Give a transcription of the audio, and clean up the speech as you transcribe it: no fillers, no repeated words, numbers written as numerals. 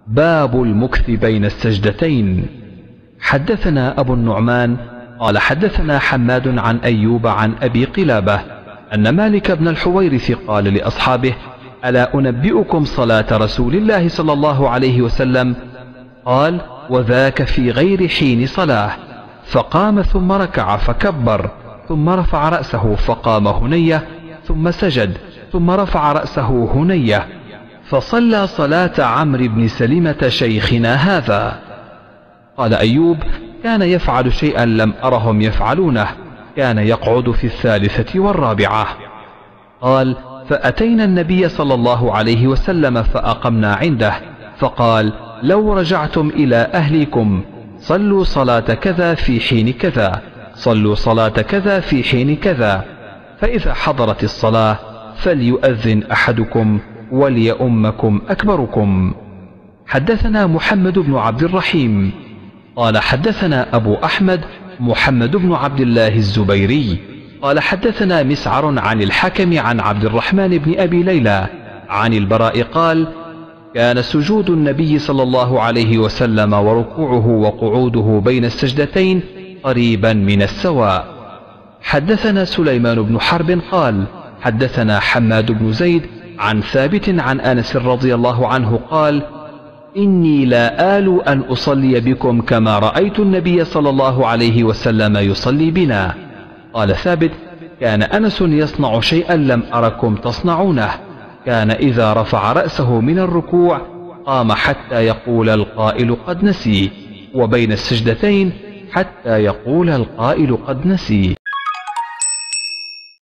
باب المكث بين السجدتين. حدثنا أبو النعمان قال حدثنا حماد عن أيوب عن أبي قلابة أن مالك بن الحويرث قال لأصحابه: ألا أنبئكم صلاة رسول الله صلى الله عليه وسلم؟ قال: وذاك في غير حين صلاة. فقام ثم ركع فكبر، ثم رفع رأسه فقام هنية، ثم سجد، ثم رفع رأسه هنية، فصلى صلاة عمرو بن سلمة شيخنا هذا. قال أيوب: كان يفعل شيئا لم أرهم يفعلونه، كان يقعد في الثالثة والرابعة. قال: فأتينا النبي صلى الله عليه وسلم فأقمنا عنده، فقال: لو رجعتم إلى أهلكم صلوا صلاة كذا في حين كذا، صلوا صلاة كذا في حين كذا، فإذا حضرت الصلاة فليؤذن أحدكم وليؤمكم أكبركم. حدثنا محمد بن عبد الرحيم قال حدثنا أبو أحمد محمد بن عبد الله الزبيري قال حدثنا مسعر عن الحكم عن عبد الرحمن بن أبي ليلى عن البراء قال: كان سجود النبي صلى الله عليه وسلم وركوعه وقعوده بين السجدتين قريبا من السواء. حدثنا سليمان بن حرب قال حدثنا حماد بن زيد عن ثابت عن أنس رضي الله عنه قال: إني لا آل أن أصلي بكم كما رأيت النبي صلى الله عليه وسلم يصلي بنا. قال ثابت: كان أنس يصنع شيئا لم أركم تصنعونه، كان إذا رفع رأسه من الركوع قام حتى يقول القائل قد نسي، وبين السجدتين حتى يقول القائل قد نسي.